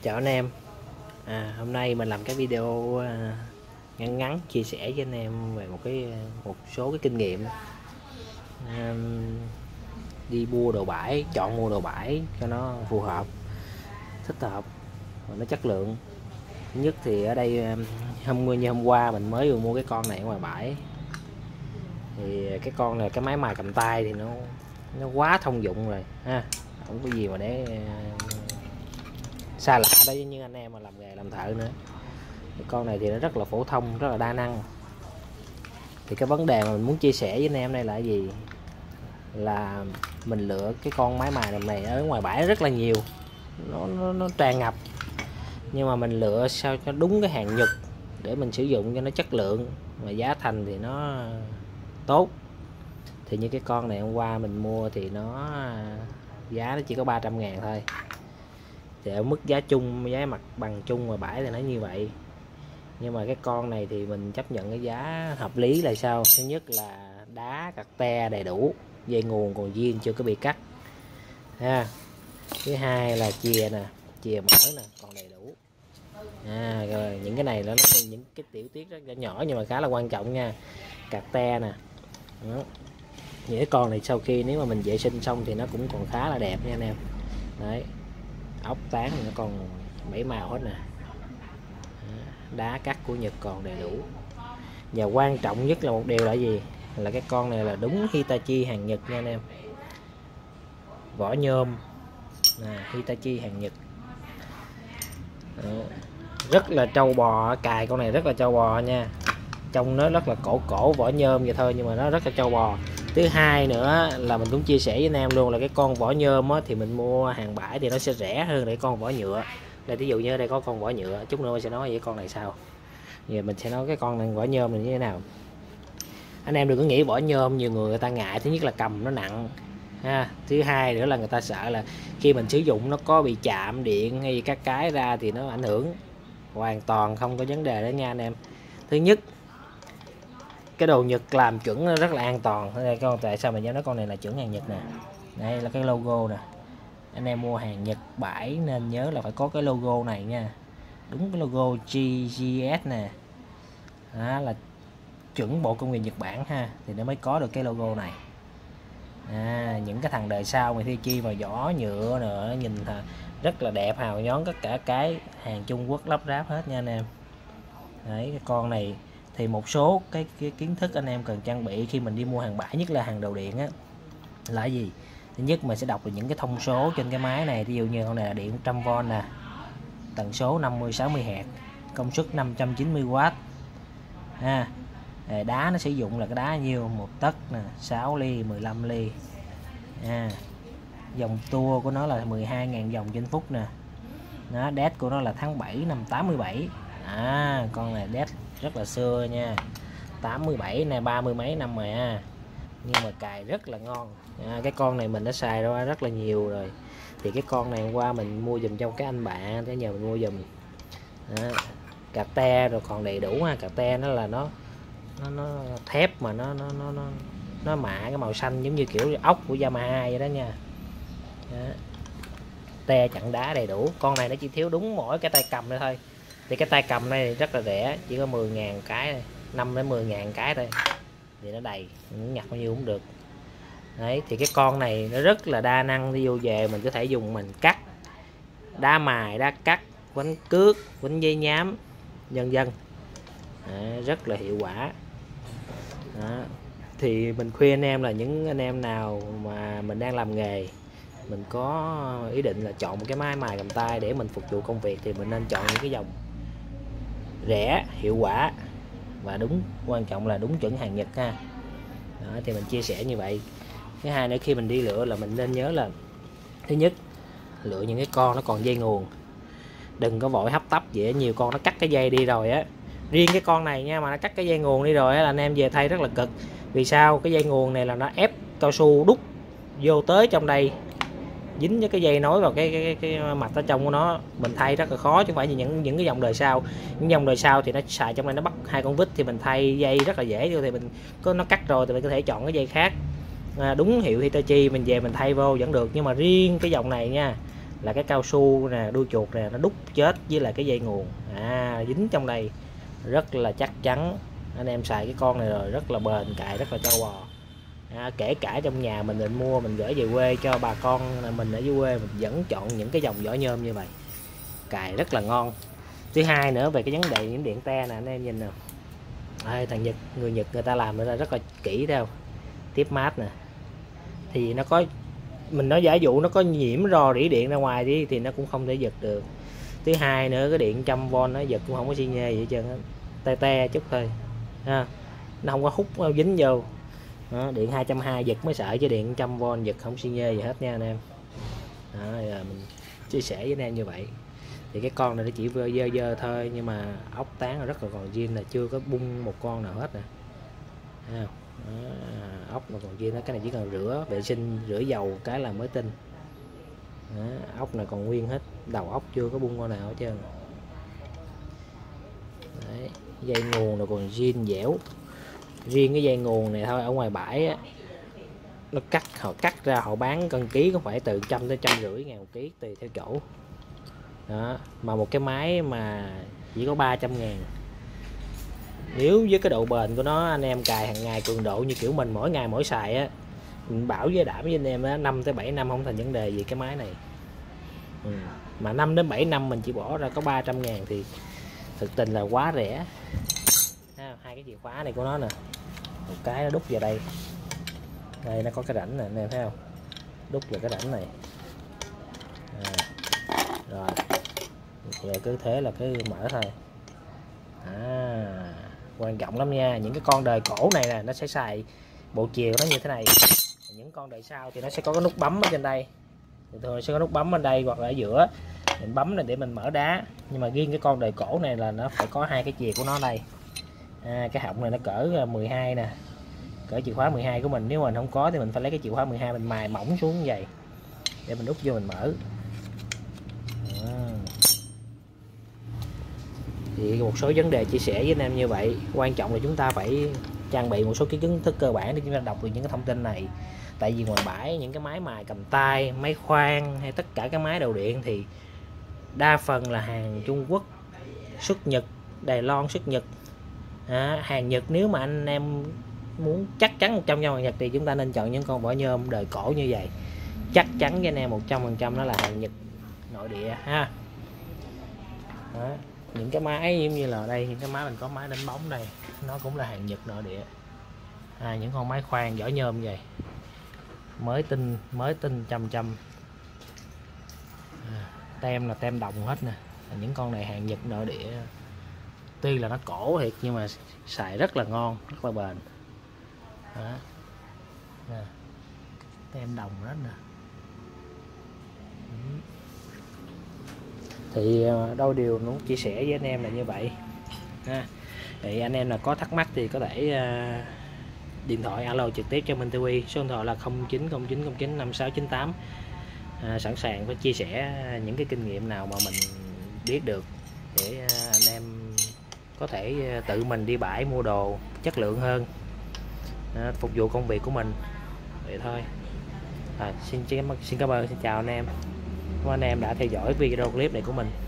Chào anh em. Hôm nay mình làm cái video ngắn ngắn chia sẻ với anh em về một số cái kinh nghiệm đi mua đồ bãi, chọn mua đồ bãi cho nó phù hợp, thích hợp và nó chất lượng. Thứ nhất thì ở đây như hôm qua mình mới vừa mua cái con này ở ngoài bãi. Thì cái con này, cái máy mài cầm tay thì nó quá thông dụng rồi ha, không có gì mà để xa lạ đó với những anh em mà làm nghề làm thợ nữa. Cái con này thì nó rất là phổ thông, rất là đa năng. Thì cái vấn đề mà mình muốn chia sẻ với anh em đây là cái gì, là mình lựa cái con máy mài này ở ngoài bãi rất là nhiều, nó tràn ngập, nhưng mà mình lựa sao cho đúng cái hàng Nhật để mình sử dụng cho nó chất lượng và giá thành thì nó tốt. Thì như cái con này hôm qua mình mua thì giá nó chỉ có 300.000 thôi. Thì ở mức giá chung, giá mặt bằng chung ngoài bãi thì nó như vậy. Nhưng mà cái con này thì mình chấp nhận cái giá hợp lý là sao? Thứ nhất là đá cặt te đầy đủ, dây nguồn còn zin chưa có bị cắt ha. Thứ hai là chìa mở nè còn đầy đủ. Rồi những cái này nó những cái tiểu tiết rất nhỏ nhưng mà khá là quan trọng nha. Cặt te nè. Đó. Những cái con này sau khi nếu mà mình vệ sinh xong thì nó cũng còn khá là đẹp nha anh em. Đấy. Ốc tán nó còn 7 màu hết nè. Đá cắt của Nhật còn đầy đủ. Và quan trọng nhất là một điều là gì, là cái con này là đúng Hitachi hàng Nhật nha anh em. Vỏ nhôm Hitachi hàng Nhật. Rất là trâu bò, cài con này rất là trâu bò nha. Trông nó rất là cổ vỏ nhôm vậy thôi nhưng mà nó rất là trâu bò. Thứ hai nữa là mình cũng chia sẻ với anh em luôn là cái con vỏ nhôm thì mình mua hàng bãi thì nó sẽ rẻ hơn cái con vỏ nhựa. Đây ví dụ như ở đây có con vỏ nhựa, chút nữa mình sẽ nói về con này sau. Giờ mình sẽ nói cái con này vỏ nhôm này như thế nào. Anh em đừng có nghĩ vỏ nhôm, nhiều người ta ngại, thứ nhất là cầm nó nặng ha. Thứ hai nữa là người ta sợ là khi mình sử dụng nó có bị chạm điện hay các cái ra thì nó ảnh hưởng. Hoàn toàn không có vấn đề đó nha anh em. Thứ nhất, cái đồ Nhật làm chuẩn nó rất là an toàn. Đây con tại sao mình nhớ nói con này là chuẩn hàng Nhật nè. Đây là cái logo nè. Anh em mua hàng Nhật bãi nên nhớ là phải có cái logo này nha. Đúng cái logo GGS nè. Đó là chuẩn Bộ Công nghiệp Nhật Bản ha, thì nó mới có được cái logo này. Những cái thằng đời sau mà thi chi vào vỏ nhựa nữa nhìn rất là đẹp hào nhón, tất cả cái hàng Trung Quốc lắp ráp hết nha anh em. Đấy, cái con này thì một số cái kiến thức anh em cần trang bị khi mình đi mua hàng bãi, nhất là hàng đồ điện á, là gì? Thứ nhất mình sẽ đọc được những cái thông số trên cái máy này. Ví dụ như con này là điện 100V nè, tần số 50-60 Hz, công suất 590W ha. Đá nó sử dụng là cái đá nhiêu, 1 tấc nè, 6 ly, 15 ly. Dòng tua của nó là 12.000 dòng trên phút nè. Đó, đét của nó là tháng 7 năm 87. Con này đét rất là xưa nha, 87 này, 30 mấy năm rồi ha, nhưng mà cài rất là ngon. Cái con này mình đã xài ra rất là nhiều rồi. Thì cái con này hôm qua mình mua dùm trong cái anh bạn, thế nhờ mình mua dùm. Cạc te rồi còn đầy đủ ha. Cạc te nó là nó thép mà nó mạ cái màu xanh giống như kiểu ốc của Yamaha vậy đó nha. Te chặn đá đầy đủ. Con này nó chỉ thiếu đúng mỗi cái tay cầm này thôi. Thì cái tay cầm này rất là rẻ, chỉ có 10.000 cái thôi, 5 đến 10.000 cái thôi thì nó đầy, mình nhặt bao nhiêu cũng được. Đấy, thì cái con này nó rất là đa năng. Đi vô về mình có thể dùng mình cắt, đá mài, đá cắt, quánh cước, quánh dây nhám, vân vân. Rất là hiệu quả. Đó. Thì mình khuyên anh em là những anh em nào mà mình đang làm nghề, mình có ý định là chọn một cái máy mài cầm tay để mình phục vụ công việc thì mình nên chọn những cái dòng rẻ, hiệu quả và đúng, quan trọng là đúng chuẩn hàng Nhật ha. Đó, thì mình chia sẻ như vậy. Thứ hai nữa, khi mình đi lựa là mình nên nhớ là thứ nhất, lựa những cái con nó còn dây nguồn, đừng có vội hấp tấp vậy. Nhiều con nó cắt cái dây đi rồi á, riêng cái con này nha, mà nó cắt cái dây nguồn đi rồi á là anh em về thay rất là cực. Vì sao? Cái dây nguồn này là nó ép cao su đút vô tới trong đây, dính với cái dây nối vào cái mặt ở trong của nó, mình thay rất là khó, chứ không phải như những cái dòng đời sau. Những dòng đời sau thì nó xài trong này nó bắt 2 con vít thì mình thay dây rất là dễ, thì mình có nó cắt rồi thì mình có thể chọn cái dây khác đúng hiệu Hitachi mình về mình thay vô vẫn được. Nhưng mà riêng cái dòng này nha là cái cao su nè, đuôi chuột nè, nó đút chết với lại cái dây nguồn dính trong đây, rất là chắc chắn. Anh em xài cái con này rồi rất là bền, cài rất là trâu bò. Kể cả trong nhà mình định mua mình gửi về quê cho bà con mình ở dưới quê, mình vẫn chọn những cái dòng vỏ nhôm như vậy, cài rất là ngon. Thứ hai nữa về cái vấn đề những điện te nè, anh em nhìn nè, thằng Nhật, người Nhật người ta làm ra rất là kỹ đâu. Tiếp mát nè, thì nó có, mình nói giả dụ nó có nhiễm rò rỉ điện ra ngoài đi thì nó cũng không thể giật được. Thứ hai nữa cái điện 100V nó giật cũng không có xi nhê gì hết trơn, te te chút thôi ha, nó không có hút dính vô. Điện 220 giật mới sợ, chứ điện 100V giật không xi nhê gì hết nha anh em. Giờ mình chia sẻ với anh em như vậy. Thì cái con này nó chỉ dơ dơ thôi, nhưng mà ốc tán là rất là còn zin, là chưa có bung một con nào hết nè. Ốc mà còn zin đó, cái này chỉ cần rửa vệ sinh, rửa dầu cái là mới tinh. Ốc này còn nguyên hết, đầu ốc chưa có bung con nào hết trơn. Đấy, dây nguồn là còn zin dẻo. Riêng cái dây nguồn này thôi, ở ngoài bãi á, nó họ cắt ra họ bán cân ký cũng phải từ 100 tới 150 ngàn một ký tùy theo chỗ đó. Mà một cái máy mà chỉ có 300 ngàn, nếu với cái độ bền của nó, anh em cài hàng ngày cường độ như kiểu mình mỗi ngày mỗi xài á, mình bảo với đảm với anh em á, 5 tới 7 năm không thành vấn đề gì cái máy này. Mà 5 đến 7 năm mình chỉ bỏ ra có 300 ngàn thì thực tình là quá rẻ. Hai cái chìa khóa này của nó nè, một cái nó đút vào đây, đây nó có cái rãnh nè anh em thấy không, đút vào cái rãnh này. Rồi cứ thế là cứ mở thôi. Quan trọng lắm nha, những cái con đời cổ này nè nó sẽ xài bộ chìa nó như thế này. Những con đời sau thì nó sẽ có cái nút bấm ở trên đây, thường sẽ có nút bấm ở đây hoặc là ở giữa, mình bấm này để mình mở đá. Nhưng mà riêng cái con đời cổ này là nó phải có hai cái chìa của nó đây. Cái họng này nó cỡ 12 nè, cỡ chìa khóa 12 của mình. Nếu mình không có thì mình phải lấy cái chìa khóa 12 mình mài mỏng xuống như vậy để mình đút vô mình mở. Thì một số vấn đề chia sẻ với anh em như vậy. Quan trọng là chúng ta phải trang bị một số cái kiến thức cơ bản để chúng ta đọc được những cái thông tin này. Tại vì ngoài bãi những cái máy mài cầm tay, máy khoan hay tất cả các máy đầu điện thì đa phần là hàng Trung Quốc xuất Nhật, Đài Loan xuất Nhật. Hàng Nhật nếu mà anh em muốn chắc chắn 100% hàng Nhật thì chúng ta nên chọn những con vỏ nhôm đời cổ như vậy. Chắc chắn với anh em 100% nó là hàng Nhật nội địa ha. Những cái máy giống như là đây, những cái máy mình có máy đánh bóng đây, nó cũng là hàng Nhật nội địa. Những con máy khoan vỏ nhôm vậy, mới tinh trăm. Tem là tem đồng hết nè. Những con này hàng Nhật nội địa, tuy là nó cổ thiệt nhưng mà xài rất là ngon, rất là bền. Tem đồng hết nè. Thì đôi điều muốn chia sẻ với anh em là như vậy. Thì anh em là có thắc mắc thì có thể điện thoại alo trực tiếp cho Minh TV, số điện thoại là 0909095698. Sẵn sàng với chia sẻ những cái kinh nghiệm nào mà mình biết được để anh em có thể tự mình đi bãi mua đồ chất lượng hơn, phục vụ công việc của mình vậy thôi. Xin cảm ơn, xin chào anh em. Cảm ơn anh em đã theo dõi video clip này của mình.